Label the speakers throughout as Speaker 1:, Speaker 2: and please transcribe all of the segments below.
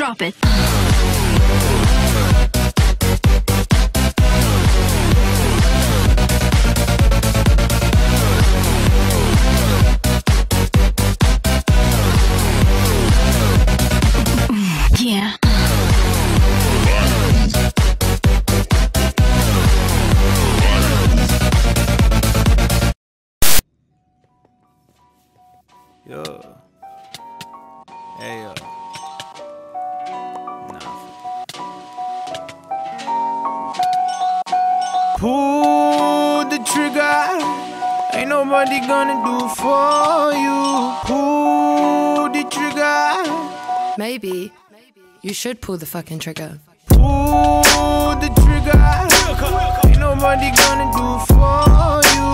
Speaker 1: Drop it. Yeah.
Speaker 2: Yo. Hey, yo. Pull the trigger. Ain't nobody gonna do for you. Pull the trigger.
Speaker 3: Maybe you should pull the fucking trigger.
Speaker 2: Pull the trigger. Ain't nobody gonna do for you.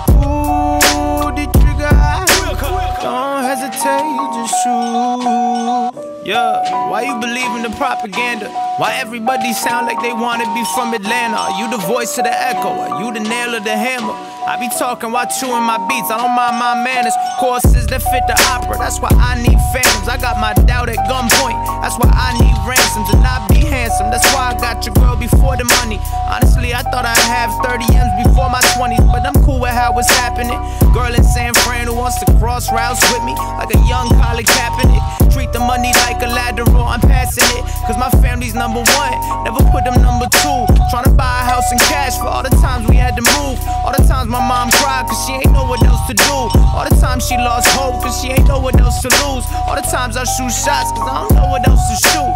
Speaker 2: Pull the trigger. Don't hesitate, just shoot. Yeah, why you believe in the propaganda? Why everybody sound like they wanna be from Atlanta? Are you the voice of the echo? Are you the nail of the hammer? I be talking while chewing my beats, I don't mind my manners. Courses that fit the opera, that's why I need phantoms. I got my doubt at gunpoint, that's why I need ransoms. And I be handsome, that's why I got your girl before the money. Honestly, I thought I'd have 30 M's before my 20s, but I'm cool with how it's happening. Girl in San Fran who wants to cross routes with me, like a young college Kaepernick. Treat the money like a lateral, I'm passing it, cause my family's number one, never put them number two. Tryna buy a house in cash for all the times we had to move. All the times my mom cried cause she ain't know what else to do. All the times she lost hope cause she ain't know what else to lose. All the times I shoot shots cause I don't know what else to shoot.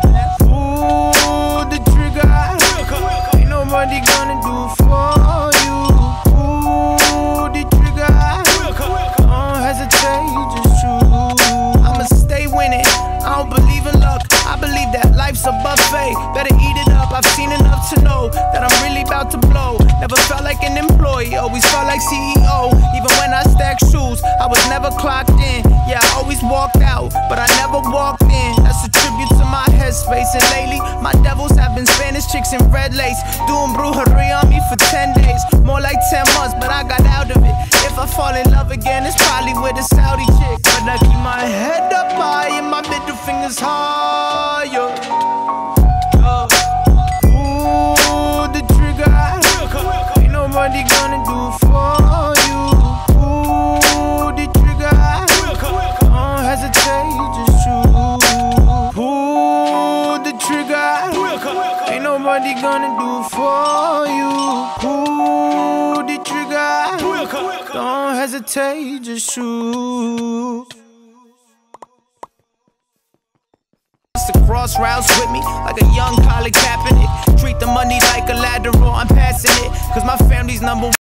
Speaker 2: Pull the trigger. Ain't nobody gonna do for you. Pull the trigger. Don't hesitate, you just shoot. I'ma stay winning, I don't believe in luck. I believe that life's a buffet, better eat it up. I've seen enough to know that I'm really about to blow. Never felt like an employee, always felt like CEO. Even when I stacked shoes, I was never clocked in. Yeah, I always walked out, but I never walked in. That's a tribute to my headspace. And lately, my devils have been Spanish chicks in red lace, doing brujeria on me for 10 days. More like 10 months, but I got out of it. If I fall in love again, it's probably with a Saudi chick. But I keep my head up high and my middle fingers higher. Pull the trigger. Ain't nobody gonna do for you. Pull the trigger. Don't hesitate, just shoot. Pull the trigger. Ain't nobody gonna do for you. Pull the trigger. Don't hesitate, just shoot. To cross routes with me, like a young college Kaepernick. Treat the money like a lateral, I'm passing it, cause my family's number one.